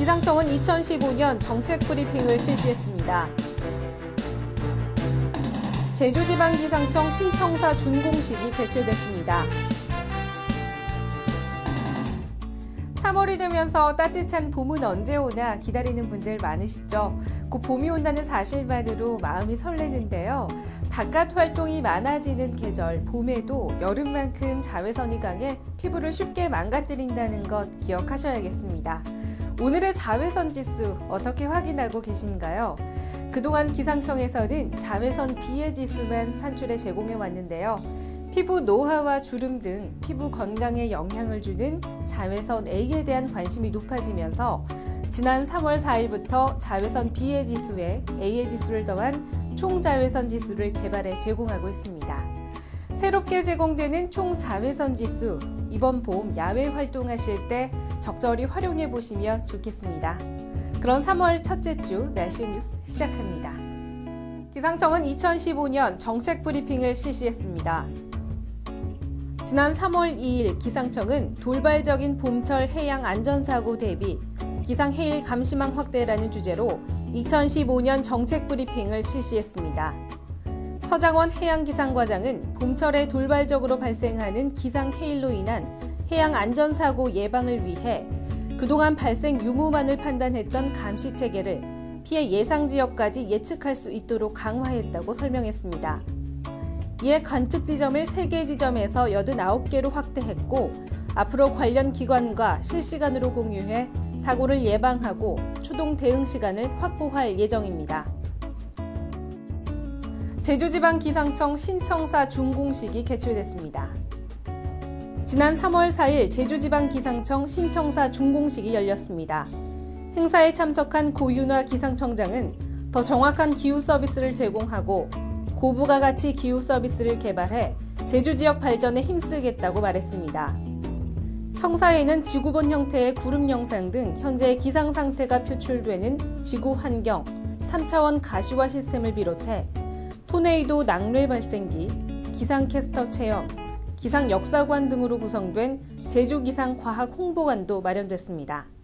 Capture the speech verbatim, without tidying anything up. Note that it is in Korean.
기상청은 이천십오 년 정책 브리핑을 실시했습니다. 제주지방기상청 신청사 준공식이 개최됐습니다. 삼월이 되면서 따뜻한 봄은 언제 오나 기다리는 분들 많으시죠? 곧 봄이 온다는 사실만으로 마음이 설레는데요. 바깥 활동이 많아지는 계절, 봄에도 여름만큼 자외선이 강해 피부를 쉽게 망가뜨린다는 것 기억하셔야겠습니다. 오늘의 자외선 지수 어떻게 확인하고 계신가요? 그동안 기상청에서는 자외선 비해 지수만 산출해 제공해 왔는데요. 피부 노화와 주름 등 피부 건강에 영향을 주는 자외선 A에 대한 관심이 높아지면서 지난 삼월 사일부터 자외선 비해 지수에 A의 지수를 더한 총자외선 지수를 개발해 제공하고 있습니다. 새롭게 제공되는 총자외선 지수, 이번 봄 야외 활동하실 때 적절히 활용해 보시면 좋겠습니다. 그럼 삼월 첫째 주 날씨 뉴스 시작합니다. 기상청은 이천십오 년 정책 브리핑을 실시했습니다. 지난 삼월 이일 기상청은 돌발적인 봄철 해양 안전사고 대비 기상해일 감시망 확대라는 주제로 이천십오 년 정책 브리핑을 실시했습니다. 서장원 해양기상과장은 봄철에 돌발적으로 발생하는 기상해일로 인한 해양 안전사고 예방을 위해 그동안 발생 유무만을 판단했던 감시체계를 피해 예상 지역까지 예측할 수 있도록 강화했다고 설명했습니다. 이에 관측 지점을 세 개 지점에서 여든아홉 개로 확대했고 앞으로 관련 기관과 실시간으로 공유해 사고를 예방하고 초동 대응 시간을 확보할 예정입니다. 제주지방기상청 신청사 준공식이 개최됐습니다. 지난 삼월 사일 제주지방기상청 신청사 준공식이 열렸습니다. 행사에 참석한 고윤화 기상청장은 더 정확한 기후 서비스를 제공하고 고부가 가치 기후 서비스를 개발해 제주 지역 발전에 힘쓰겠다고 말했습니다. 청사에는 지구본 형태의 구름 영상 등 현재의 기상 상태가 표출되는 지구 환경 삼 차원 가시화 시스템을 비롯해 토네이도 낙뢰 발생기, 기상캐스터 체험, 기상 역사관 등으로 구성된 제주 기상 과학 홍보관도 마련됐습니다.